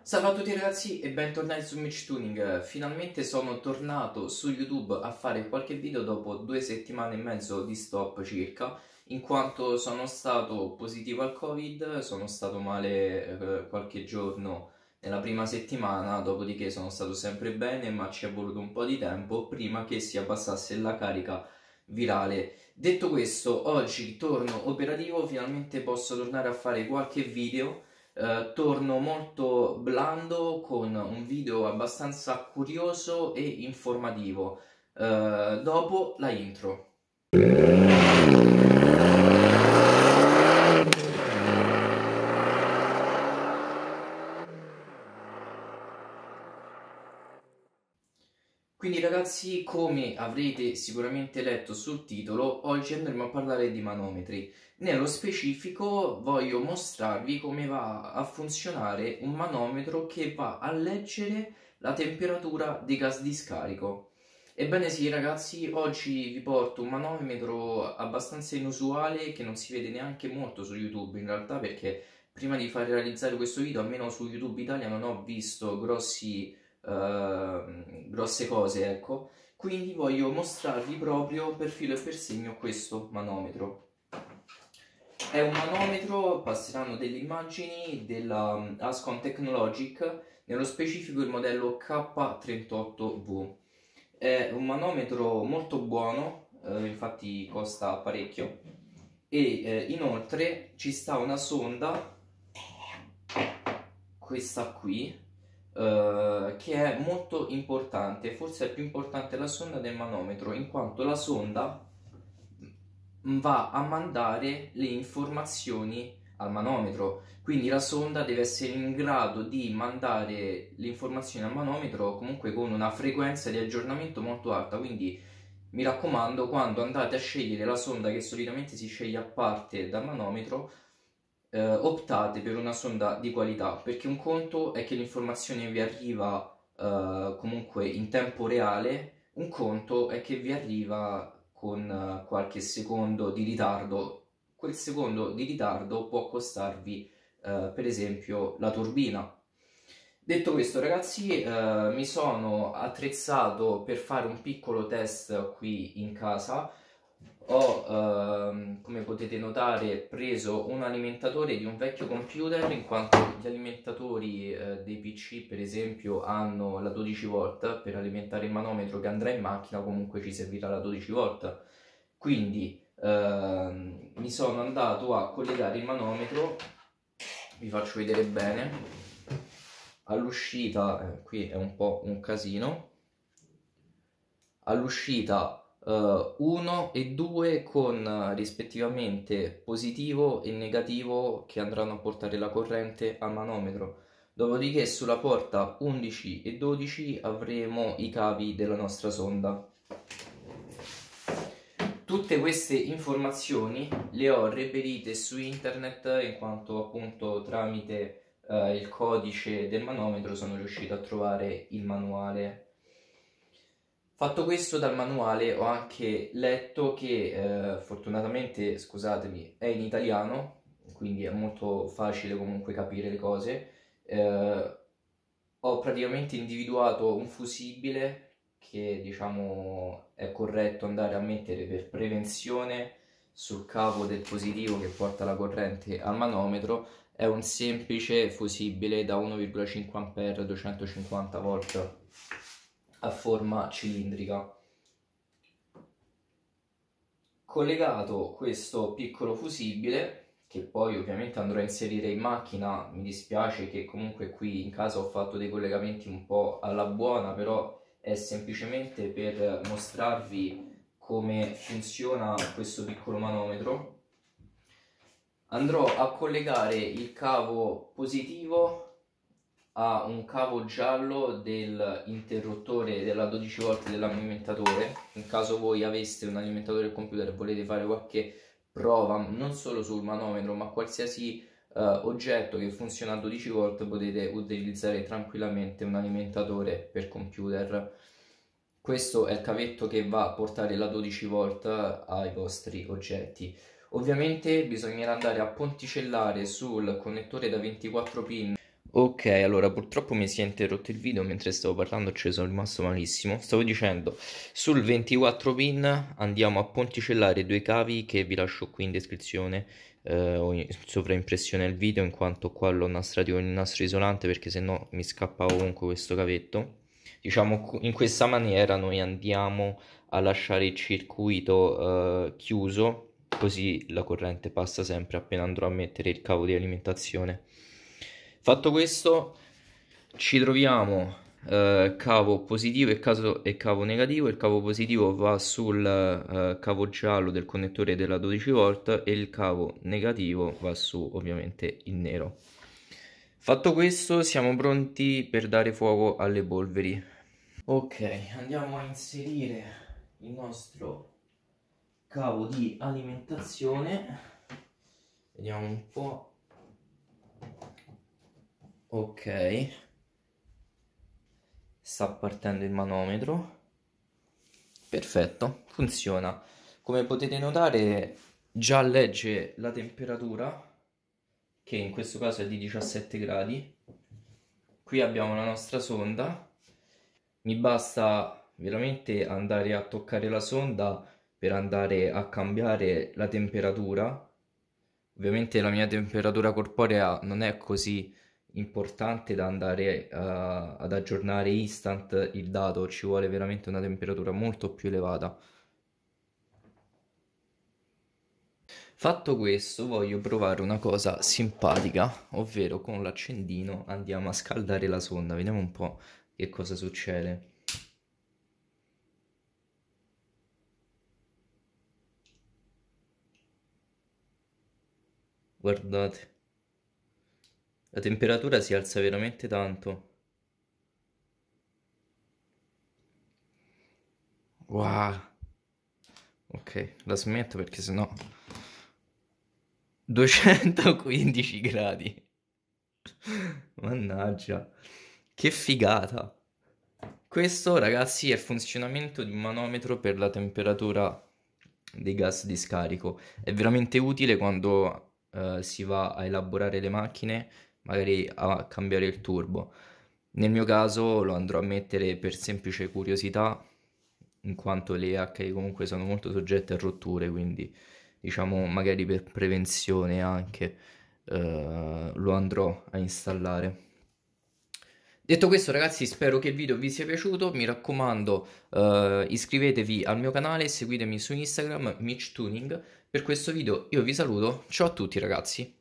Salve a tutti ragazzi e bentornati su Mitch Tuning. Finalmente sono tornato su YouTube a fare qualche video dopo 2 settimane e mezzo di stop circa, in quanto sono stato positivo al Covid, sono stato male qualche giorno nella prima settimana, dopodiché sono stato sempre bene, ma ci è voluto un po' di tempo prima che si abbassasse la carica virale. Detto questo, oggi torno operativo, finalmente posso tornare a fare qualche video. Torno molto blando con un video abbastanza curioso e informativo. Dopo la intro. Quindi ragazzi, come avrete sicuramente letto sul titolo, oggi andremo a parlare di manometri. Nello specifico voglio mostrarvi come va a funzionare un manometro che va a leggere la temperatura dei gas di scarico. Ebbene sì ragazzi, oggi vi porto un manometro abbastanza inusuale che non si vede neanche molto su YouTube in realtà, perché prima di far realizzare questo video, almeno su YouTube Italia, non ho visto grosse cose, ecco. Quindi voglio mostrarvi proprio per filo e per segno questo manometro. È un manometro, passeranno delle immagini della Ascon Technologic, nello specifico il modello K38V. È un manometro molto buono, infatti costa parecchio, e inoltre ci sta una sonda, questa qui, che è molto importante, forse è più importante la sonda del manometro, in quanto la sonda va a mandare le informazioni al manometro, quindi la sonda deve essere in grado di mandare le informazioni al manometro comunque con una frequenza di aggiornamento molto alta. Quindi mi raccomando, quando andate a scegliere la sonda che solitamente si sceglie a parte dal manometro, optate per una sonda di qualità, perché un conto è che l'informazione vi arriva comunque in tempo reale, un conto è che vi arriva con qualche secondo di ritardo. Quel secondo di ritardo può costarvi per esempio la turbina. Detto questo ragazzi, mi sono attrezzato per fare un piccolo test qui in casa. Ho, come potete notare, preso un alimentatore di un vecchio computer, in quanto gli alimentatori dei PC per esempio hanno la 12 volt. Per alimentare il manometro che andrà in macchina comunque ci servirà la 12 volt. Quindi mi sono andato a collegare il manometro, vi faccio vedere bene. All'uscita, qui è un po' un casino, all'uscita 1 e 2 con rispettivamente positivo e negativo, che andranno a portare la corrente al manometro. Dopodiché sulla porta 11 e 12 avremo i cavi della nostra sonda. Tutte queste informazioni le ho reperite su internet, in quanto appunto tramite il codice del manometro sono riuscito a trovare il manuale. Fatto questo, dal manuale ho anche letto che fortunatamente, scusatemi, è in italiano, quindi è molto facile comunque capire le cose. Ho praticamente individuato un fusibile che diciamo è corretto andare a mettere per prevenzione sul cavo del positivo che porta la corrente al manometro. È un semplice fusibile da 1,5 A 250 volt a forma cilindrica. Collegato questo piccolo fusibile, che poi ovviamente andrò a inserire in macchina, mi dispiace che comunque qui in casa ho fatto dei collegamenti un po' alla buona, però è semplicemente per mostrarvi come funziona questo piccolo manometro. Andrò a collegare il cavo positivo a un cavo giallo dell'interruttore della 12 volt dell'alimentatore. In caso voi aveste un alimentatore del computer e volete fare qualche prova non solo sul manometro ma qualsiasi oggetto che funziona a 12 volt, potete utilizzare tranquillamente un alimentatore per computer. Questo è il cavetto che va a portare la 12 volt ai vostri oggetti. Ovviamente bisognerà andare a ponticellare sul connettore da 24 pin Ok, allora purtroppo mi si è interrotto il video mentre stavo parlando, ci sono rimasto malissimo. Stavo dicendo, sul 24 pin andiamo a ponticellare due cavi che vi lascio qui in descrizione o in sovraimpressione del video, in quanto qua l'ho nastrato con il nastro isolante perché sennò mi scappa ovunque questo cavetto. Diciamo, in questa maniera noi andiamo a lasciare il circuito chiuso, così la corrente passa sempre appena andrò a mettere il cavo di alimentazione. Fatto questo, ci troviamo cavo positivo e cavo negativo. Il cavo positivo va sul cavo giallo del connettore della 12 volt e il cavo negativo va su ovviamente il nero. Fatto questo, siamo pronti per dare fuoco alle polveri. Ok, andiamo a inserire il nostro cavo di alimentazione. Vediamo un po'. Ok, sta partendo il manometro. Perfetto, funziona. Come potete notare, già legge la temperatura, che in questo caso è di 17 gradi. Qui abbiamo la nostra sonda. Mi basta veramente andare a toccare la sonda per andare a cambiare la temperatura. Ovviamente la mia temperatura corporea non è così importante da andare ad aggiornare instant il dato, ci vuole veramente una temperatura molto più elevata. Fatto questo, voglio provare una cosa simpatica, ovvero con l'accendino andiamo a scaldare la sonda, vediamo un po' che cosa succede. Guardate, la temperatura si alza veramente tanto. Wow. Ok, la smetto perché sennò 215 gradi. Mannaggia, che figata. Questo, ragazzi, è il funzionamento di un manometro per la temperatura dei gas di scarico. È veramente utile quando si va a elaborare le macchine, magari a cambiare il turbo. Nel mio caso lo andrò a mettere per semplice curiosità, in quanto le HI comunque sono molto soggette a rotture, quindi diciamo magari per prevenzione anche lo andrò a installare. Detto questo, ragazzi, spero che il video vi sia piaciuto. Mi raccomando, iscrivetevi al mio canale e seguitemi su Instagram, Mitch Tuning. Per questo video io vi saluto. Ciao a tutti, ragazzi.